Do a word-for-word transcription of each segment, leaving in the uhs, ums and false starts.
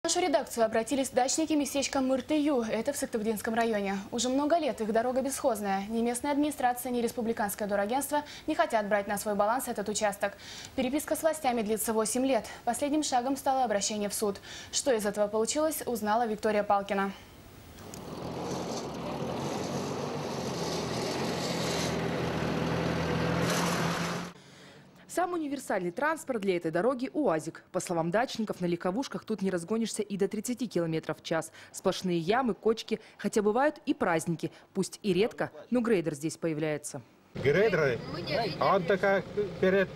В нашу редакцию обратились дачники местечка Мыртыю, это в Сыктывдинском районе. Уже много лет их дорога бесхозная. Ни местная администрация, ни республиканское дорагентство не хотят брать на свой баланс этот участок. Переписка с властями длится восемь лет. Последним шагом стало обращение в суд. Что из этого получилось, узнала Виктория Палкина. Самый универсальный транспорт для этой дороги – УАЗик. По словам дачников, на легковушках тут не разгонишься и до тридцати километров в час. Сплошные ямы, кочки, хотя бывают и праздники. Пусть и редко, но грейдер здесь появляется. Грейдер, он только перед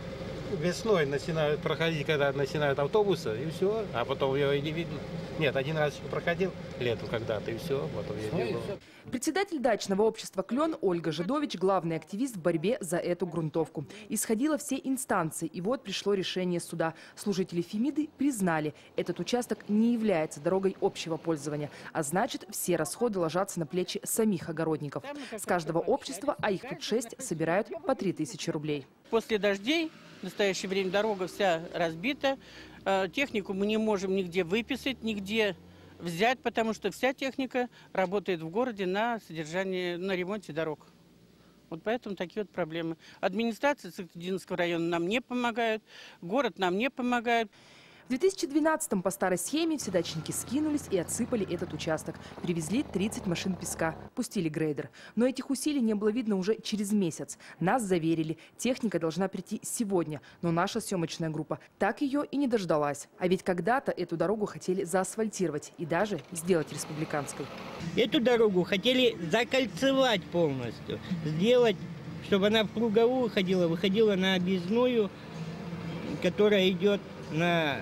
весной начинают проходить, когда начинают автобусы, и все, а потом его и не видно. Нет, один раз еще проходил летом когда-то, и все, потом я не было. Председатель дачного общества «Клен» Ольга Жидович – главный активист в борьбе за эту грунтовку. Исходило все инстанции, и вот пришло решение суда. Служители Фемиды признали, этот участок не является дорогой общего пользования, а значит, все расходы ложатся на плечи самих огородников. С каждого общества, а их тут шесть, собирают по три тысячи рублей. После дождей в настоящее время дорога вся разбита. Технику мы не можем нигде выписать, нигде взять, потому что вся техника работает в городе на содержании, на ремонте дорог. Вот поэтому такие вот проблемы. Администрация Сыктывдинского района нам не помогает, город нам не помогает. В две тысячи двенадцатом по старой схеме все дачники скинулись и отсыпали этот участок. Привезли тридцать машин песка, пустили грейдер. Но этих усилий не было видно уже через месяц. Нас заверили, техника должна прийти сегодня. Но наша съемочная группа так ее и не дождалась. А ведь когда-то эту дорогу хотели заасфальтировать и даже сделать республиканской. Эту дорогу хотели закольцевать полностью. Сделать, чтобы она в круговую ходила, выходила на объездную, которая идет на...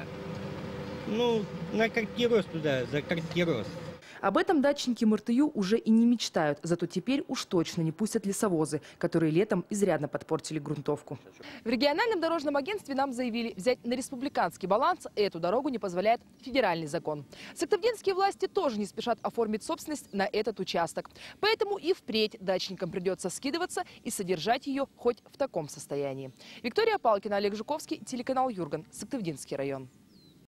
Ну, на Картироз туда, за Картироз. Об этом дачники Мыртыю уже и не мечтают. Зато теперь уж точно не пустят лесовозы, которые летом изрядно подпортили грунтовку. В региональном дорожном агентстве нам заявили, взять на республиканский баланс эту дорогу не позволяет федеральный закон. Сыктывдинские власти тоже не спешат оформить собственность на этот участок. Поэтому и впредь дачникам придется скидываться и содержать ее хоть в таком состоянии. Виктория Палкина, Олег Жуковский, телеканал Юрган, Сыктывдинский район.